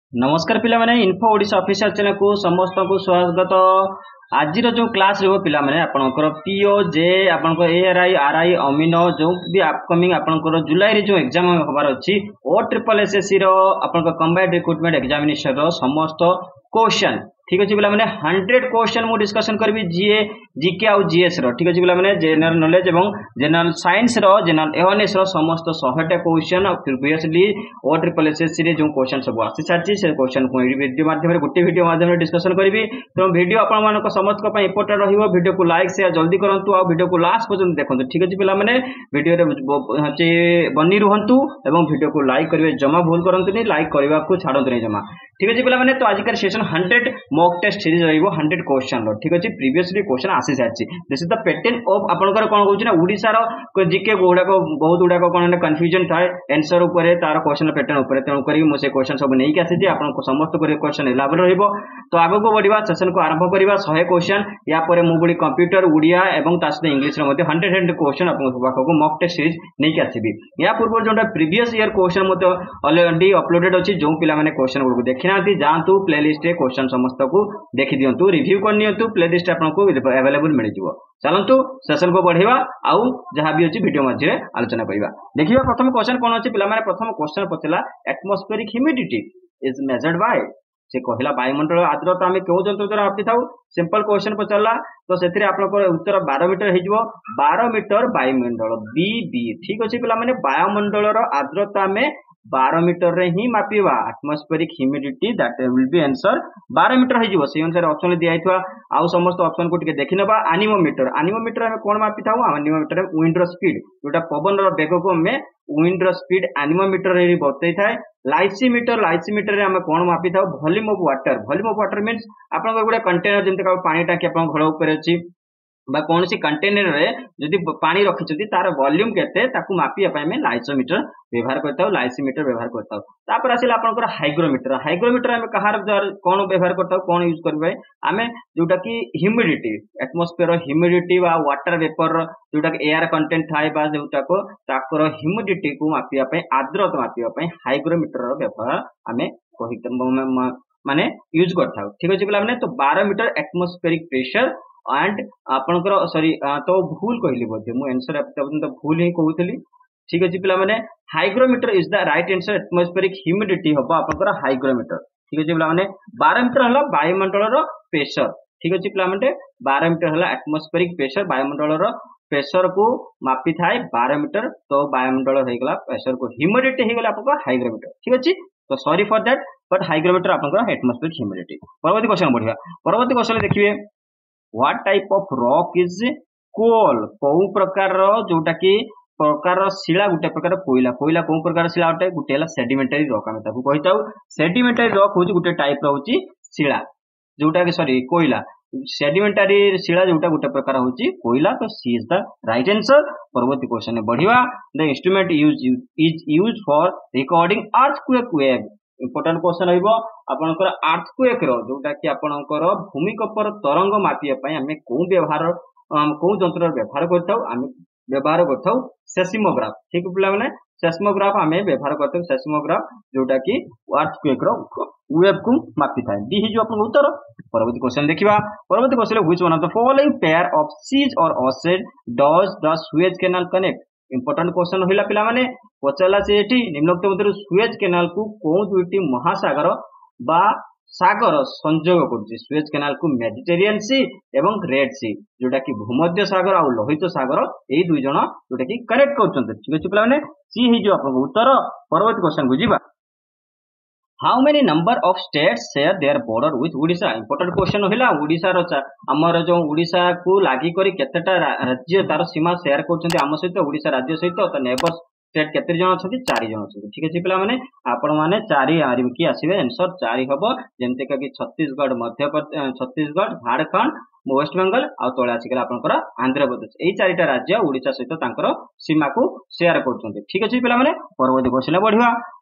नमस्कार पिला माने इन्फो ओडिशा ऑफिशियल चैनल को समस्त को स्वागत। आज जो क्लास रहो पिला माने आपनकर पीओ जे आपनकर एआरआई आरआई अमीनो जो भी अपकमिंग आपनकर जुलाई रे जो एग्जाम होबार अछि ओ ट्रिपल एसएससी रो आपनकर कंबाइंड रिक्रूटमेंट एग्जामिनेशन रो समस्त क्वेश्चन ठीक अछि पिला माने 100 क्वेश्चन मु डिस्कशन करबी जीए जीके आउ जीएस रो ठीक अछि पिला माने जनरल नॉलेज एवं जनरल साइंस रो जनरल अवेयरनेस रो समस्त 100 टा क्वेश्चन प्रीवियसली ओ ट्रिपल एसएससी रे जो क्वेश्चन सब आसी सारछि से क्वेश्चन को वीडियो माध्यम रे गुटे वीडियो माध्यम रे डिस्कशन करबी। तो वीडियो आपन मानक समस्त को पई इंपोर्टेंट रहिबो। वीडियो को लाइक शेयर जल्दी करंतु आ वीडियो को लास्ट पर्यंत देखंतु ठीक अछि पिला माने वीडियो रे हचे बनी रहंतु एवं वीडियो को लाइक करिवे जमा भूल करंतु नहीं लाइक करबा को छाडंतु नहीं जमा ठीक अछि पिला माने। तो आज का सेशन 100 मॉक टेस्ट सीरीज रहिबो 100 क्वेश्चन रो ठीक अछि। प्रीवियसली क्वेश्चन आसी सारछि this is the pattern of आपनकर कोन कहउछि ना ओडिसा रो जीके गुडा को बहुत गुडा को कोन कंफ्यूजन थाए आंसर ऊपर तार क्वेश्चन पैटर्न ऊपर तेणु करी मु से क्वेश्चन सब नै के आसी जे आपन को समस्त को क्वेश्चन एलाबर रहिबो। तो आगो को बढ़िबा सेशन को आरंभ करिबा 100 क्वेश्चन या परे मु बडी कंप्यूटर उड़िया एवं तास इंग्लिश रो मध्ये 100 क्वेश्चन आपन को पाखो को मॉक टेस्ट सीरीज नै के आसीबी। या पूर्व जोटा प्रीवियस ईयर क्वेश्चन मते ऑलरेडी अपलोडेड अछि जो पिला माने क्वेश्चन को देखिनांती जानतु प्लेलिस्ट रे क्वेश्चन समस्त को देखि दियंतु रिव्यू कर नियंतु प्लेलिस्ट आपन को अवेलेबल मिल जिवो। चलंतु सेशन को बढ़िबा आउ जहां भी अछि वीडियो मध्ये आलोचना करिबा। देखिबा प्रथम क्वेश्चन कोन अछि पिला माने प्रथम क्वेश्चन पछला atmospheric humidity is measured by से कहला वायुमंडल आर्द्रता आमे केउ जंत्र द्वारा मापि थाउ। सिंपल क्वेश्चन पछला तो सेथिरे आपन उत्तर 12 मीटर हे जिवो 12 मीटर वायुमंडल बीबी ठीक अछि पिला माने वायुमंडल रो आर्द्रता में 12 मीटर रे ही मापिबा atmospheric humidity that will be answer 12 meter हे जिवो। से अनुसार ऑप्शन दिया हितवा आउ समस्त ऑप्शन को टिके देखिनबा। एनीमोमीटर हमें कोन मापि थाउ एनीमोमीटर विंड रो स्पीड जोटा पवन रो वेग को हमें विंड रो स्पीड एनीमोमीटर रे बतै थाए। लाइसीमीटर रे हमें कोन मापि थाउ वॉल्यूम ऑफ वाटर मींस आपन गुडे कंटेनर जेंते का पानी टाकी आपन घर ऊपर अछि बा कौन सी कंटेनर रे जदि पानी रखिछथि तार वॉल्यूम केते ताकू मापिया पय में लाइसोमीटर व्यवहार करताउ लाइसीमीटर व्यवहार करताउ। तापर आसिला आपनकर हाइग्रोमीटर हमें कहार कोन व्यवहार करताउ कोन यूज करबे हमें जोटा कि ह्यूमिडिटी एटमॉस्फेयर ह्यूमिडिटी बा वाटर वेपर जोटा कि एयर कंटेंट थाए बा जोटा को ताकर ह्यूमिडिटी को मापिया पय आर्द्रता मापिया पय हाइग्रोमीटर रो व्यवहार हमें कहि माने यूज करताउ ठीक अछि पिला माने। तो 12 मीटर एटमॉस्फेरिक प्रेशर एंड आपनकर सॉरी तो भूल कहली बोधे मु आंसर तो भूल ही कहउतली ठीक अछि पिला माने। Hygrometer is the right answer atmospheric humidity होबा आपनकर हाइग्रोमीटर ठीक अछि पिला माने। 12 मीटर हला वायुमंडल रो प्रेशर ठीक अछि पिला माने 12 मीटर हला एटमॉस्फेरिक प्रेशर वायुमंडल रो प्रेशर को मापी थाए 12 मीटर तो वायुमंडल हे गला प्रेशर को ह्यूमिडिटी हे गला आपनकर हाइग्रोमीटर ठीक अछि। तो sorry for that but hygrometer आपनकर एटमॉस्फेरिक ह्यूमिडिटी। परवर्ती क्वेश्चन बढ़िया परवर्ती क्वेश्चन देखिए what type of rock is coal को प्रकार रो जोटा कि प्रकार शिला गुटे प्रकार कोइला को प्रकार शिला उठे गुटे हला सेडिमेंटरी रॉक हम ताकू कहिताउ। सेडिमेंटरी रॉक होची गुटे टाइप रो होची शिला जोटा कि सॉरी कोइला सेडिमेंटरी शिला जोटा गुटे प्रकार होची कोइला। तो C is the right answer. परवर्ती क्वेश्चन बढ़िया the instrument is used for recording earthquake wave important question रहिबो आपनकर अर्थक्वेक रो जोटा कि आपनकर भूमिकंपर तरंग मापिया पय हमें को व्यवहार को जंत्र व्यवहार करथाउ हमें व्यवहार करथाउ सेस्मोग्राफ ठीक पिला माने सेस्मोग्राफ हमें व्यवहार करथाउ सेस्मोग्राफ जोटा कि अर्थक्वेक रो वेव को मापि थाए डी ही जो आपन उत्तर। परवर्ती क्वेश्चन देखिबा परवर्ती question which one of the following pair of seas or ओसेड does the Suez Canal connect important question होइला पिला माने पचला से एठी निम्नोक्त मध्य सुएज कैनाल को कोन दुईटी महासागर बा सागर संयोग करछि सुएज कैनाल को मेडिटेरियन सी एवं रेड सी जोटा कि भूमध्य सागर और लोहित सागर एई दुई जण जोटा कि कनेक्ट करछन्ते ठीक अछि पिला माने सी ही जो आपन उत्तर। परवर्ती क्वेश्चन बुझिबा how many number of states share their border with Odisha important question होइला ओडिशा रो हमर जो ओडिशा को लागि करी केतेटा राज्य तार सीमा शेयर करछन्ते हम सहित ओडिशा राज्य सहित त नेबर स्टेट केते जण अछथि 4 जण अछथि ठीक अछि पिला माने आपण माने 4 आरिम की आसीबे आंसर 4 हबो जेंते कि छत्तीसगढ़ मध्य छत्तीसगढ़ झारखंड वेस्ट बंगाल आ तळे आसीगला आपनकर आंध्र प्रदेश एई 4टा राज्य ओडिशा सहित तांकर सीमा को शेयर करछन्ते ठीक अछि पिला माने। परवर्ती क्वेश्चन बढ़िया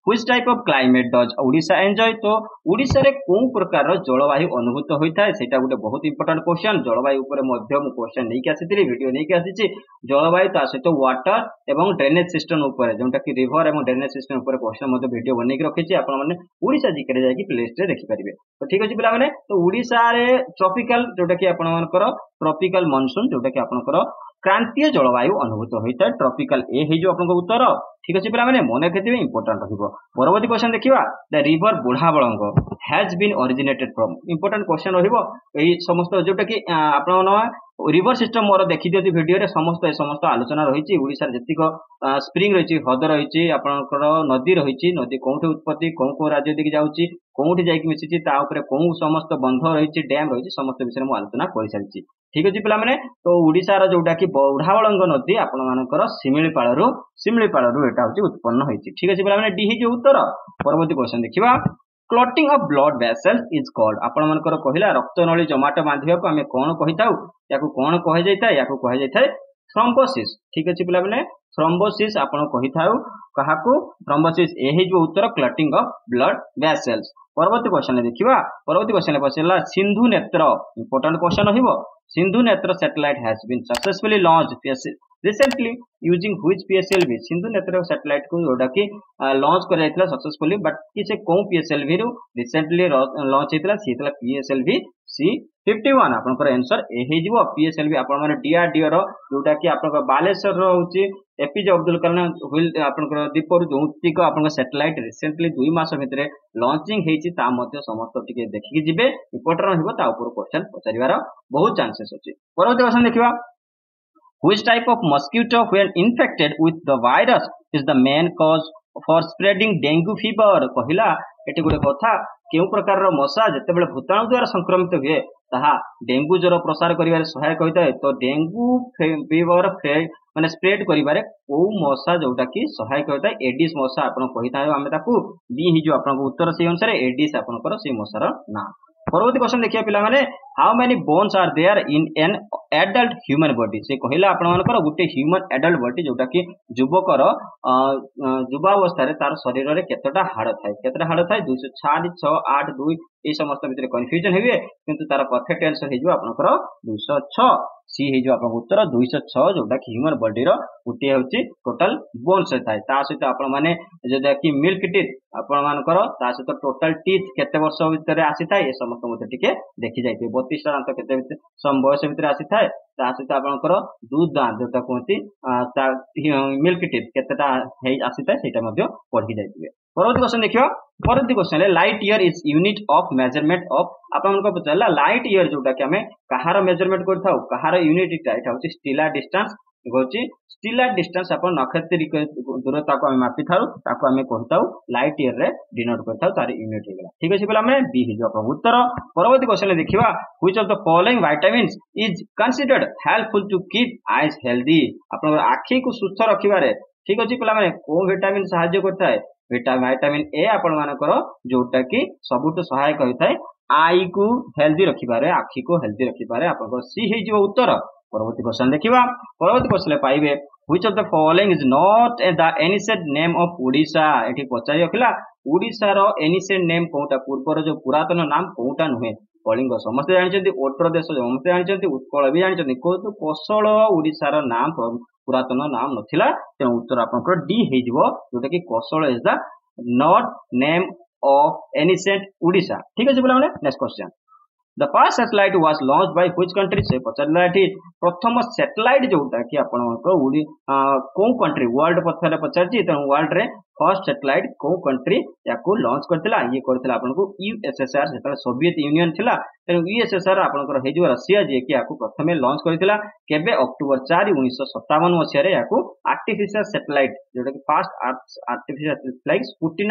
Which type of climate does Odisha enjoy? तो ओडिशा रे कोन प्रकार रो जलवायु अनुभूत होइता है सेटा गोटे बहुत इंपोर्टेंट क्वेश्चन जलवायु ऊपर मध्य मु क्वेश्चन नै के आसीथिली वीडियो नै के आसीची जलवायु ता सहित वाटर एवं ड्रेनेज सिस्टम ऊपर जोंटा कि रिवर एवं ड्रेनेज सिस्टम ऊपर क्वेश्चन मध्य वीडियो बनै के रखिची आपण माने ओडिशा जिके रे जाई कि प्लेलिस्ट रे देखि परिबे तो ठीक अछि पिला माने तो ओडिशा रे ट्रॉपिकल जोटा कि आपण मानकर ट्रॉपिकल मॉनसून जोटा कि आपनकर क्रांतीय जलवायु अनुभूत होता है ट्रॉपिकल ए है जो आपन उत्तर ठीक अछि पिला माने मने रखिथिबे इंपोर्टेंट रहइबो परवर्ती क्वेश्चन देखिबा the river Budhabalanga has been originated from important question रहइबो एई समस्त जोटा कि आपण रिवर सिस्टम मोर देखि दियति वीडियो रे समस्त आलोचना रहिछि ओडिसा जतिक स्प्रिंग रहिछि हद रहिछि आपनकर नदी रहिछि नदी कोउठी उत्पत्ति कोउ राज्य दिक जाउछि कोउठी जाइक मिसिछि ता ऊपर कोउ समस्त बंध रहिछि डैम रहिछि समस्त विषय में आलोचना करि सारिछि ठीक अछि पिला माने तो ओडिसा रो जोटा कि बुढ़ाबळंग नदी आपण मानकर सिमिलीपाळरू एटा होछि उत्पन्न होइछि ठीक अछि पिला माने डी हि जो उत्तर परवर्ती क्वेश्चन देखिबा clotting of blood vessels is called आपण मानकर कहिला रक्त नळी जमाट बांधिबा को हमें कोन कहिताउ याकू कोन कहि जायता याकू कहि जायथाय थ्रोम्बोसिस ठीक अछि पिला माने थ्रोम्बोसिस आपण कहिताउ कहाकू थ्रोम्बोसिस एही जो उत्तर क्लॉटिंग ऑफ ब्लड वेसल्स परवर्ती क्वेश्चन देखिबा परवर्ती क्वेश्चन पछला सिंधु नेत्र इंपोर्टेंट क्वेश्चन होइबो Sindhu Netra satellite has been successfully launched recently using which PSLV Sindhu Netra satellite को जोटा कि लॉन्च कर जायतला सक्सेसफुली बट कि से को PSLV रो रिसेंटली लॉन्च हेतला सीतला PSLV C51 आपनकर आंसर ए हे जीवो PSLV आपन माने DRDO रो जोटा कि आपनकर बालेश्वर रो होची एपीजे अब्दुल कलाम व्हील आपनकर दीपर ज्योतिक आपनकर सैटेलाइट रिसेंटली 2 मास भितरे लॉन्चिंग हेची ता मध्ये समस्त टिके देखि जिवे इंपोर्टेंट रहइबो ता ऊपर क्वेश्चन पचारिवार बहुत चांसेस अछि परवर्ती क्वेश्चन देखिबा Which type of mosquito when infected with the virus is the main cause for spreading dengue fever कहिला एटी गोटे कथा केउ प्रकार रो मशा जतेबेले भूताणु द्वारा संक्रमित हुए ताहा डेंगू ज्वर प्रसार करिवारे सहायक होइता तो डेंगू फीवर माने स्प्रेड करिवारे को मशा जोटा कि सहायक होइता एडिस मशा आपण कहिता हमें ताकू बी हि जो आपण उत्तर से अनुसार एडिस आपनकर से मशार नाम परवर्ती क्वेश्चन देखिया पिला माने how many bones are there in an adult human body से कहिला आपण मानकर गुटे ह्यूमन एडल्ट बॉडी जोटा कि युवकर युवावस्था रे तार शरीर रे केतटा हाड़ थाए 204 6 8 2 ए समस्त भितर कंफ्यूजन हेबे किंतु तार परफेक्ट आंसर हे जो आपनकर 206 सी हे जो आपन उत्तर 206 जोटा कि ह्यूमन बॉडी रो गुटे होची टोटल बोन्स थाए ता सहित आपण माने जोटा कि मिल्क टीथ आपण मानकर ता सहित टोटल टीथ केते वर्ष भितर आसी थाए ए समस्त मते टिके देखि जाइते 32 दांत केते भितर सम बयस भितर आसी थाए ता सहित आपनकर दूध दांत जोटा कोंती ता मिल्क टीथ केतेटा हे आसी थाए सेटा मध्ये पढि जाइतिबे परवर्ती क्वेश्चन देखियो परवर्ती क्वेश्चन है light year is unit of measurement of आपन को पचला लाइट ईयर जोटा कि हमें कहार मेजरमेंट करथाउ कहार यूनिट एटा होची स्टेलर डिस्टेंस होची स्टेलर डिस्टेंस अपन नक्षत्रिक दूरता को हम मापि थाउ ताको हमें कहताउ लाइट ईयर रे डिनोट करथाउ तार यूनिट हेगला ठीक अछि बोला हमें बी हि जो अपन उत्तर परवर्ती क्वेश्चन देखिबा which of the following vitamins is considered helpful to keep eyes healthy अपन आखी को सुस्थ रखिबारे ठीक अछि बोला हमें को विटामिन सहायता करता है विटामिन ए आपण मानकर जोटा कि सबुठ सहायक होइथाय आई को हेल्दी रखिबारे आखी को हेल्दी रखिबारे आपन सी हे जो उत्तर परवर्ती क्वेश्चन देखिबा परवर्ती क्वेश्चन पाइबे which of the following is not the ancient name of Odisha एठी पचारि रखिला ओडिशा रो एनिसेंट नेम कोटा पूर्वर जो पुरातन नाम कोटा नुहे कलिंग समस्त जानिचंती ओटर देश समस्त जानिचंती उत्कल भी जानिचंती को कोशल ओडिशा रो नाम पुरातन नाम नथिला ते उत्तर आपनकर डी हे जिवो जोटा कि Kosala is the not name of ancient Odisha ठीक अछि बोला माने next question the first satellite was launched by which country से पचरला एठी प्रथम सैटेलाइट जोटा कि आपनकर ओडी को कंट्री वर्ल्ड पथरे पचरची त वर्ल्ड रे फर्स्ट सैटेलाइट को कंट्री याको लॉन्च करथिला ये करथिला आपनको यूएसएसआर जेता सोवियत यूनियन थिला त यूएसएसआर आपनकर हे जो रशिया जे कि याको प्रथमे लॉन्च करथिला केबे अक्टोबर 4 1957 मसिया रे याको आर्टिफिशियल सैटेलाइट जोटा कि first artificial satellite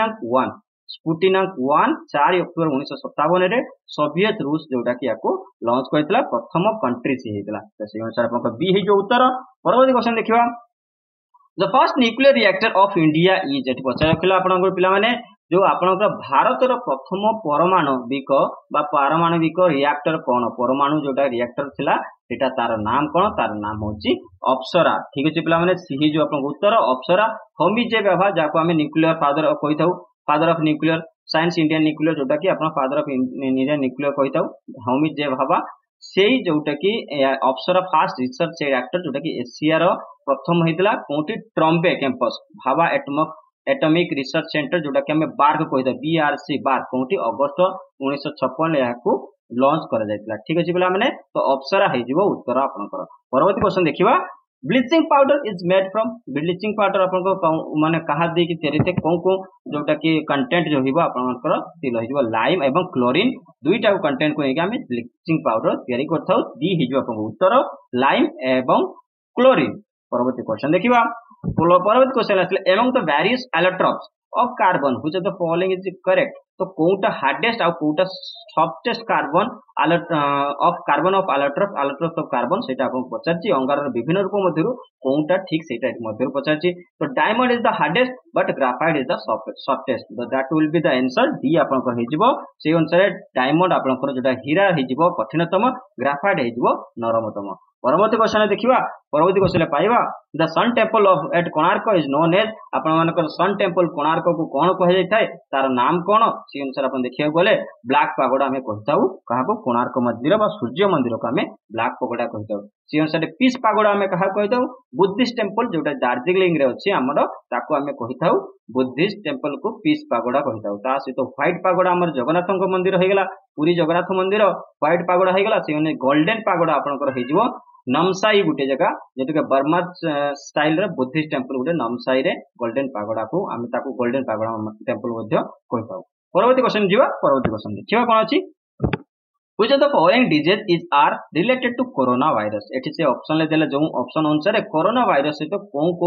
Sputnik 1 4 October 1957 रे सोवियत रूस जोटा कि याको लॉन्च करथिला प्रथम कंट्री से हेतला त से अनुसार आपन बी हे जो उत्तर परवर्ती क्वेश्चन देखिबा the first nuclear reactor of India is एटी पचार रखिला आपन पिला माने जो आपनकर भारतर प्रथम परमाणविक बा पारमाणविक रिएक्टर कौन परमाणु जोटा रिएक्टर थिला सेटा तार नाम कौन तार नाम होची अप्सरा ठीक अछि पिला माने सी जो आपन उत्तर अप्सरा होमी जे व्यवहार जाको हमें न्यूक्लियर फादर कहिथाउ father of nuclear science Indian nuclear जोटा कि आपन फादर ऑफ इंडियन न्यूक्लियर कहिथाउ होमी जे भाबा सेही जोटा कि अप्सरा फास्ट रिसर्च रिएक्टर जोटा कि एशिया रो प्रथम हेतला कोठी Trombay campus Bhabha Atomic Research Centre जोटा कि हमें बार्क कहिदा बीआरसी बार्क कोठी अगस्त 1956 याकू लॉन्च करा जायतिला ठीक अछि पिला माने तो अप्सरा हे जिवो उत्तर आपनकर परवर्ती क्वेश्चन देखिबा bleaching powder is made from bleaching powder आपनको माने कहा दे कि तेरे को जोटा कि कंटेंट जो हिबो आपनकर तिल हिबो लाइम एवं क्लोरीन दुईटा कंटेंट को लेके हमें ब्लीचिंग पाउडर तयारी करथाउ डी हिबो आपनको उत्तर लाइम एवं क्लोरीन परवर्ती क्वेश्चन देखिबा परवर्ती क्वेश्चन आसले among the various allotropes of carbon which of the following is correct तो कोटा हार्डेस्ट और कोटा softest carbon of carbon of allotropes of carbon सेटा आपन पचारची अंगारर विभिन्न रूप मध्यरु कोटा ठीक सेटा मध्यरु पचारची तो diamond is the hardest but graphite is the softest तो that will be the answer D आपन को हेजिबो से अनुसार डायमंड आपन को जोटा हीरा हेजिबो कठिनतम ग्राफाइट हेजिबो नरमतम परवर्ती क्वेश्चन देखिबा परवर्ती क्वेश्चन पाइबा the sun temple of at Konark is known as आपण मानकर सन टेम्पल कोणार्क को कोन कह जाय थाए तार नाम कोन सी अनुसार अपन देखिया गले ब्लैक पागोडा हमें कहताउ कहा को कोणार्क मंदिर बा सूर्य मंदिर को हमें ब्लैक पागोडा कहताउ सी अनुसार पीस पागोडा हमें कहा कहताउ बुद्धिस्ट टेम्पल जोटा दार्जिलिंग रे अछि हमर ताको हमें कहताउ बुद्धिस्ट टेम्पल को पीस पागोडा कहताउ ता से तो व्हाइट पागोडा हमर जगन्नाथ मंदिर हेगला पुरी जगन्नाथ मंदिर व्हाइट पागोडा हेगला से गोल्डन पागोडा आपनकर हेजिवो नमसाई गुटे जगह जेतके बर्मा स्टाइल रे बुद्धिस्ट टेम्पल गुटे नमसाई रे गोल्डन पागोडा को आमे ताको गोल्डन पागोडा टेम्पल मध्ये कहताउ परवर्ती क्वेश्चन जीवा परवर्ती क्वेश्चन देखिबा कोन अछि which of the following disease is are related to corona virus एठी से ऑप्शन ले देले जो ऑप्शन अनुसार कोरोना वायरस से तो को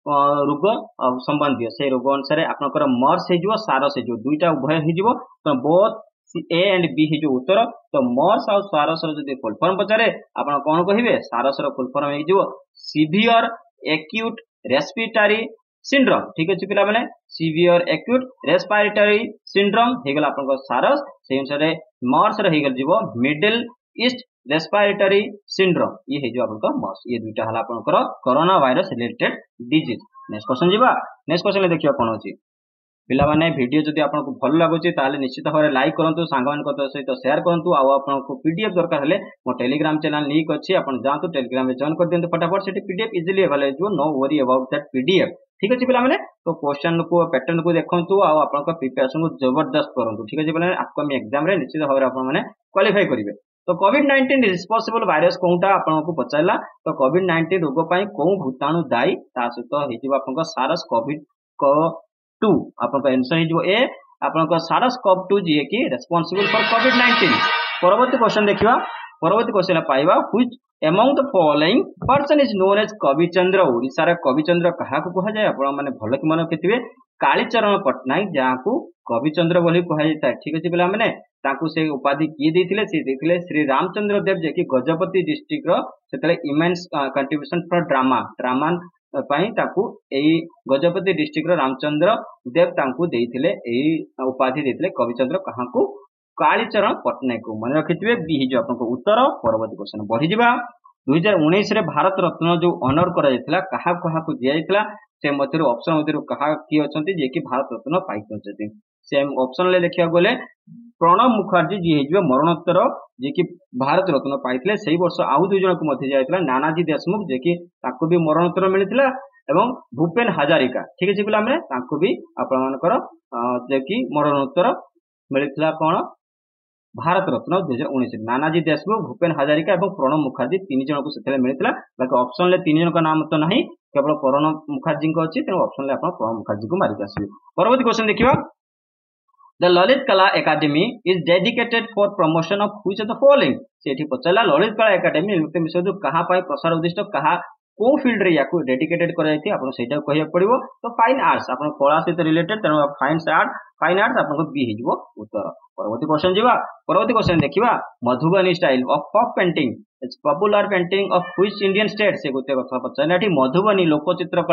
रोग संबंधी से रोग अनुसार आपनकर मर्स हे जिवो सारस हे जिवो दुईटा उभय हे जिवो तो बोथ ए एंड बी हे जो उत्तर तो मर्स और सारस रो जदी फुल फॉर्म पचारे आपण कोन कहिबे सारस रो फुल फॉर्म हे जिवो सीवियर एक्यूट रेस्पिरेटरी सिंड्रोम ठीक अछि पिला माने सीवियर एक्यूट रेस्पिरेटरी सिंड्रोम हेगला आपन सारस से अनुसार मर्स रो हेगल जिवो मिडिल ईस्ट रेस्पिरेटरी सिंड्रोम ये हे जो आपन मर्स ये दुईटा हला आपन corona virus related disease next question जीवा नेक्स्ट क्वेश्चन देखियो कोन अछि पिला माने वीडियो जदि आपनको भल लागुची ताले निश्चित भाव लाइक करंतु सांगवान को सहित शेयर करंतु आ आपनको पीडीएफ दरकार हले मो टेलीग्राम चैनल लिंक अछि आपण जांतु टेलीग्राम में जॉइन कर देंतु फटाफट सेठी पीडीएफ इजीली अवेलेबल जो no worry about that PDF ठीक अछि पिला माने तो क्वेश्चन को पैटर्न को देखंतु आ आपनको प्रिपरेशन को जबरदस्त करंतु ठीक अछि पिला अपकमिंग एग्जाम रे निश्चित भाव आपण माने क्वालीफाई करिवे तो कोविड-19 रिस्पांसिबल वायरस कोनटा आपनको पचारला तो कोविड-19 रोग पई को भूताणु दायी ता सहित हेजिबा आपनको सारस कोविड को 2 आपन आंसर जो ए आपन सारस कोव 2 जे कि रिस्पांसिबल फॉर कोविड-19 परवर्ती क्वेश्चन देखिबा परवर्ती क्वेश्चन पाइबा which among the following person is known as Kabichandra Odisha रे कविचंद्र कहा को कहा जाय आपन माने भलो कि मन केतिबे कालीचरण पटनायक जाकू कविचंद्र बोली कहा जाय ठीक अछि पिला माने ताकू से उपाधि किए देथिले से देथिले श्री रामचंद्र देव जे कि गजपति डिस्ट्रिक्ट रो सेतले इमेंस कंट्रीब्यूशन फॉर ड्रामा पाई ताकू एई गजपति डिस्ट्रिक्ट रो रामचंद्र देव तांकू देइथिले एई उपाधि देइथिले कविचंद्र कहाकू कालीचरण पटनायक को मन रखिथिबे बी जो आपनको उत्तर परवर्ती क्वेश्चन बढ़ी जिबा 2019 रे भारत रत्न जो ऑनर करा जायतिला कहा को दिया जायतिला से मध्यरु ऑप्शन मध्यरु कहा की अछंती जे कि भारत रत्न पाइछंती सेम ऑप्शन ले देखिया गले प्रणब मुखर्जी जी हेजिबे मरणोत्तर जे कि भारत रत्न पाइथिले सेही वर्ष आउ दुई जन को मध्य जायतिला नानाजी देशमुख जे कि ताको भी मरणोत्तर मिलिथिला एवं भूपेन हजारिका ठीक अछि पिला माने ताको भी आपण मानकर जे कि मरणोत्तर मिलिथिला कोन भारत रत्न 2019 नानाजी देशमुख भूपेन हजारिका एवं प्रणब मुखर्जी तीन जन को सेतले मिलिथिला बाकी ऑप्शन ले तीन जन का नाम तो नहीं केवल प्रणब मुखर्जी को अछि तेनो ऑप्शन ले आपण प्रणब मुखर्जी को मारि आसीबे परवर्ती क्वेश्चन देखिबा The Lalit Kala Academy is dedicated for promotion of which of the following सेठी पचला ललित कला एकेडमी नृत्य विषय कहा पाई प्रसार उद्दिष्ट कहा को फील्ड रे याकू डेडिकेटेड करायथि आपण सेटा कहिया पड़िबो तो फाइन आर्ट्स आपण कला सहित रिलेटेड तेनो फाइन आर्ट्स आपण को बी हिजबो उत्तर परवर्ती क्वेश्चन जीवा परवर्ती क्वेश्चन देखिबा Madhubani style of folk painting it's popular painting of which Indian state से गोटे कथा पचलाठी मधुबनी लोक चित्रकला